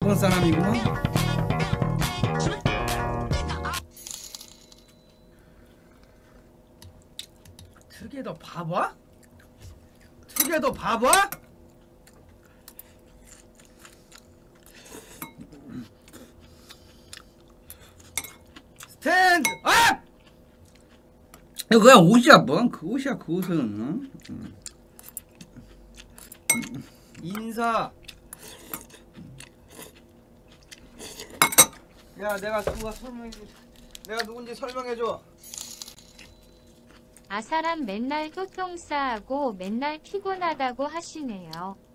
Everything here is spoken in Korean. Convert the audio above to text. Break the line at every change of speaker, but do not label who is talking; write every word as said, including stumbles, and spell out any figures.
어떤 사람이구나.
특이해 너 바보? 특이해 너 바보? 스탠드 업!
이거 그냥 옷이야 뭐? 그 옷이야 그 옷은. 응?
인사. 야 내가 누가 설명해 내가 누군지 설명해줘.
아사람 맨날 교통싸하고 맨날 피곤하다고 하시네요.